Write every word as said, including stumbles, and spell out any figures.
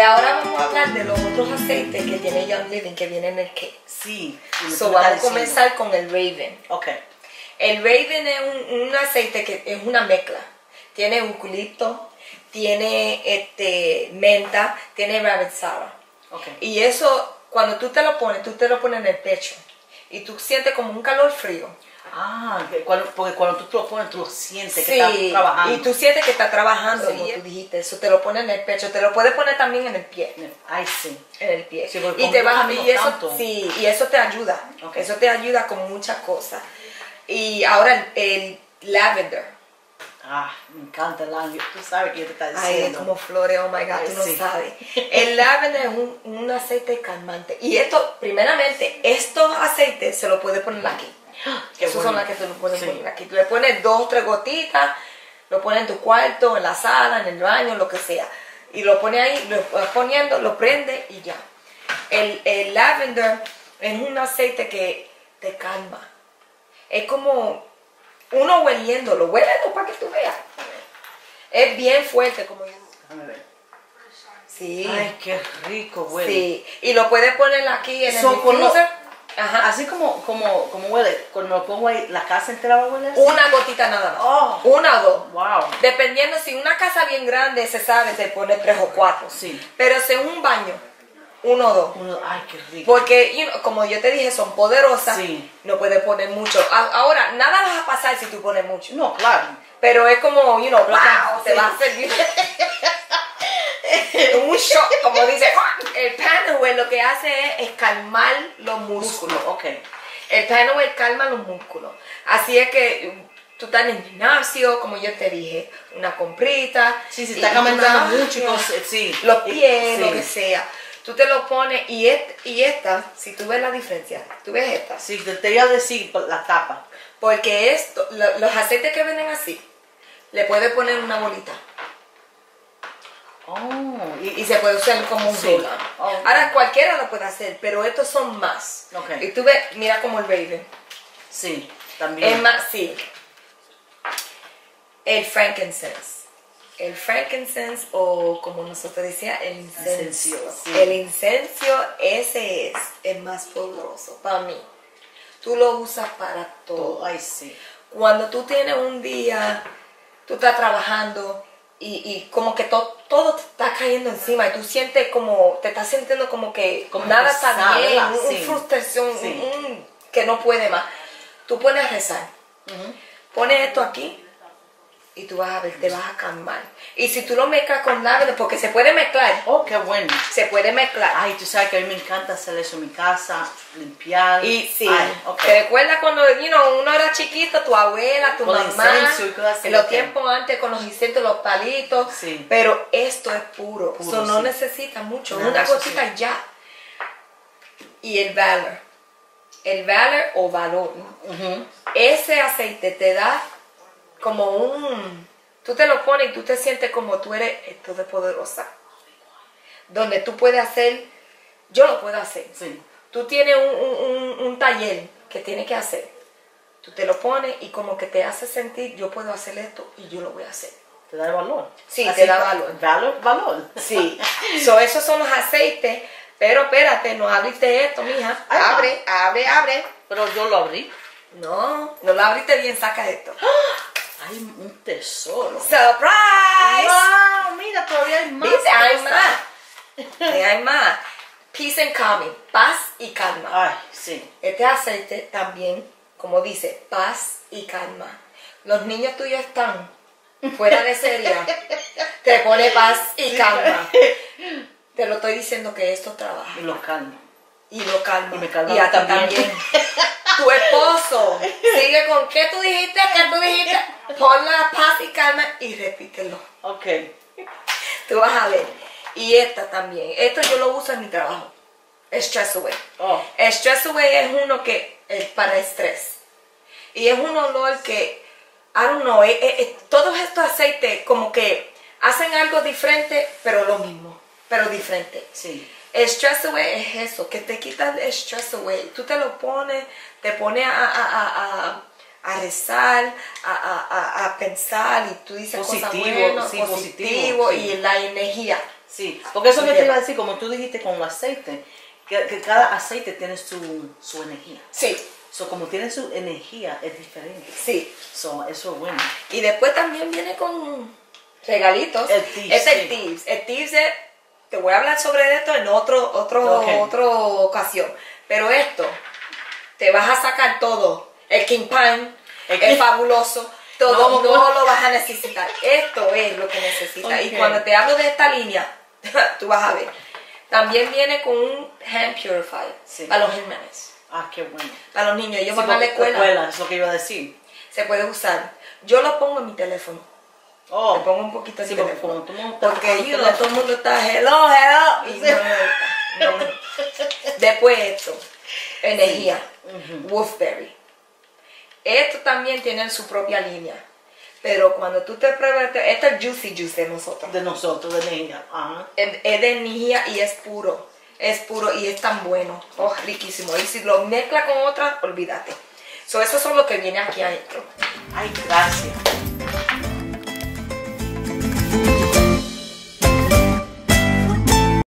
Pues ahora vamos a hablar de los otros aceites que tiene Young Living que vienen en el cake. Sí. So, vamos a comenzar con el Raven. Ok. El Raven es un, un aceite que es una mezcla. Tiene eucalipto, tiene este, menta, tiene rabbit sour. Okay. Y eso, cuando tú te lo pones, tú te lo pones en el pecho. Y tú sientes como un calor frío. Ah, cuando, porque cuando tú te lo pones, tú lo sientes Sí, que estás trabajando. y tú sientes que está trabajando, Sí. como tú dijiste. Eso te lo pones en el pecho. Te lo puedes poner también en el pie. Ay, sí. En el pie. Sí, porque y como te yo vas camino y eso, tanto. sí, y eso te ayuda. Okay. Eso te ayuda con muchas cosas. Y ahora el, el lavender. Ah, me encanta el año. Tú sabes que yo te está Ay, diciendo. es como flores, oh my God, Ay, tú no sí. sabes. El lavender es un, un aceite calmante. Y esto, primeramente, estos aceites se los puedes poner aquí. Qué Esos bueno. son las que tú lo puedes Sí. poner aquí. Tú le pones dos o tres gotitas, lo pones en tu cuarto, en la sala, en el baño, lo que sea. Y lo pones ahí, lo vas poniendo, lo prende y ya. El, el lavender es un aceite que te calma. Es como uno hueliéndolo. Huélelo para que tú veas. Es bien fuerte, como yo. Déjame ver. Sí. Ay, qué rico huele. Sí. Y lo puedes poner aquí en el So, con lo- diffuser. Ajá. Así como, como, como huele, cuando lo pongo ahí, la casa entera va a huele así. Una gotita nada más. Oh. Una o dos. Wow. Dependiendo, si una casa bien grande, se sabe, se pone tres o cuatro. Sí. Pero si es un baño, uno o dos. Uno, ay, qué rico. Porque, you know, como yo te dije, son poderosas. Sí. No puedes poner mucho. A- Ahora, nada va a pasar si tú pones mucho. No, claro. Pero es como, you know, Pero wow, sí. te va a servir. Un shock, como dice. El Panavel lo que hace es, es calmar los músculos. Músculo, ok. El Panavel calma los músculos. Así es que tú estás en el gimnasio, como yo te dije, una comprita. Sí, sí, y- está y caminando tú- mucho y cosas, sí. Los Y- pies, sí. lo que sea. Tú te lo pones y, et- y esta, si tú ves la diferencia, tú ves esta. Sí, te, te iba a decir por la tapa. Porque esto, lo- los aceites que venden así, le puedes poner una bolita. Oh, y, Y se puede usar como un Sí. roll-on. Oh, ok. Ahora cualquiera lo puede hacer, pero estos son más. Ok. Y tú ves, mira como el Raven. sí, también. Es más, sí. El frankincense. El frankincense, o como nosotros decíamos, el incenso. Incenso, sí. El incenso, ese es el más poderoso para mí. Tú lo usas para todo. Todo. Ay, sí. Cuando tú tienes un día, tú estás trabajando y, y como que to- todo te está cayendo encima y tú sientes como, te estás sintiendo como que Como nada pesada, está bien, ¿verdad? un- un Sí. frustración, Sí. un- un- que no puede más. Tú pones a rezar, Ujú. pones esto aquí y tú vas a ver, te vas a calmar. Y si tú lo mezclas con lavender, porque se puede mezclar, Oh, qué bueno. se puede mezclar. Ay, tú sabes que a mí me encanta hacer eso en mi casa, limpiar. Y sí, Ay, ok. ¿te recuerdas cuando you know, uno era chiquito, tu abuela, tu Con el mamá, incenso y cosas así, en los ok. tiempos antes con los incensos, los palitos? Sí. Pero esto es puro, Puro, so no sí. necesita mucho, Nada, una eso gotita sí. y ya. Y el Valor, el Valor o Valor, Ujú. ese aceite te da como un, tú te lo pones y tú te sientes como tú eres todopoderosa, donde tú puedes hacer, yo lo puedo hacer. Sí. Tú tienes un, un, un- un taller que tienes que hacer. Tú te lo pones y como que te hace sentir, yo puedo hacer esto y yo lo voy a hacer. Te da valor. Sí, Así, te da valor. Valor, valor. Sí. So, esos son los aceites. Pero espérate, no abriste esto, mija. Ay, va. Abre, abre, abre. Pero yo lo abrí. No, no lo abriste bien, saca esto. Ay, un tesoro. ¡Surprise! Wow, mira, todavía hay más. ¿Viste? Hay cosas. más. Sí, hay más. Peace and calming. Paz y calma. Ay, sí. Este aceite también, como dice, paz y calma. Los niños tuyos están fuera de serie. Te pone paz y calma. Te lo estoy diciendo que esto trabaja. Y los calma. Y lo calma. Y me calma Y a ti también. también. Tu esposo sigue con ¿qué tú dijiste? ¿Qué tú dijiste? Pon la paz y calma y repítelo. Ok. Tú vas a ver. Y esta también. Esto yo lo uso en mi trabajo. Stress Away. Oh. Stress Away es uno que es para estrés. Y es un olor que, I don't know, es- es- es- todos estos aceites como que hacen algo diferente, pero lo mismo, pero diferente. Sí. El Stress Away es eso, que te quita el Stress Away. Tú te lo pones, te pones a, a, a, a, a rezar, a, a, a, a pensar y tú dices Positivo, cosas buenas, sí, positivo, positivo, sí. y la energía. Sí, porque eso que Bien. te iba a decir, como tú dijiste con el aceite, que, que cada aceite tiene su, su energía. Sí, So, como tiene su energía, es diferente. sí. So, eso es bueno. Y después también viene con regalitos. El tips, Es el sí. tips. El tips es, te voy a hablar sobre esto en otro, otro, Ok. otra ocasión. Pero esto, te vas a sacar todo. El King Pine El es King- fabuloso. Todo No, no, no. lo vas a necesitar. Esto es lo que necesitas. Y Ok. cuando te hablo de esta línea, tú vas a ver. También viene con un hand purifier Sí. para los hermanos. Ah, qué bueno. Para los niños. Ellos Sí, van a la porque escuela. es lo que iba a decir. Se puede usar. Yo lo pongo en mi teléfono. Oh, Le pongo un poquito en sí, mi porque teléfono. como todo el mundo está Porque con el you know, teléfono. todo el mundo está hello, hello. Y no me gusta, no me gusta. Después esto, energía, Wolfberry. Esto también tiene su propia línea. Pero cuando tú te pruebas, esto esto es Juicy Juice de nosotros. de nosotros, de niña. Ajá. Es, es de energía y es puro. Es puro y es tan bueno. Oh, riquísimo. Y si lo mezcla con otra, olvídate. So, eso es lo que viene aquí adentro. Ay, gracias.